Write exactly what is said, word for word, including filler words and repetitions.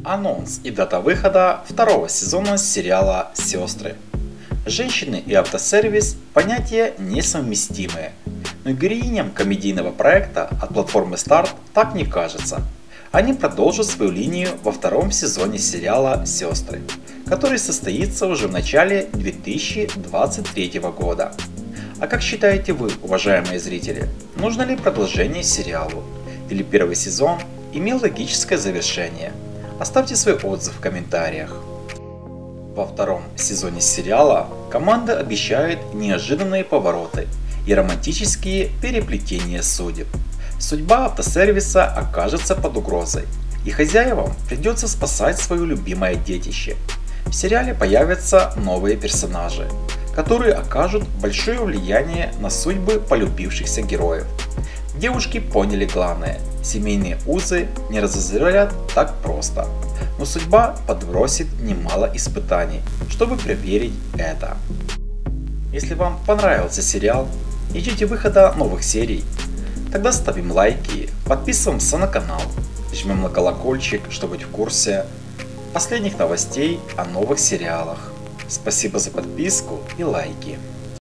Анонс и дата выхода второго сезона сериала «Сестры». Женщины и автосервис – понятия несовместимые, но героиням комедийного проекта от платформы Старт так не кажется. Они продолжат свою линию во втором сезоне сериала «Сестры», который состоится уже в начале две тысячи двадцать третьего года. А как считаете вы, уважаемые зрители, нужно ли продолжение сериалу? Или первый сезон имел логическое завершение? Оставьте свой отзыв в комментариях. Во втором сезоне сериала команда обещает неожиданные повороты и романтические переплетения судеб. Судьба автосервиса окажется под угрозой, и хозяевам придется спасать свое любимое детище. В сериале появятся новые персонажи, которые окажут большое влияние на судьбы полюбившихся героев. Девушки поняли главное – семейные узы не разозрят так просто, но судьба подбросит немало испытаний, чтобы проверить это. Если вам понравился сериал и ждете выхода новых серий, тогда ставим лайки, подписываемся на канал, жмем на колокольчик, чтобы быть в курсе последних новостей о новых сериалах. Спасибо за подписку и лайки.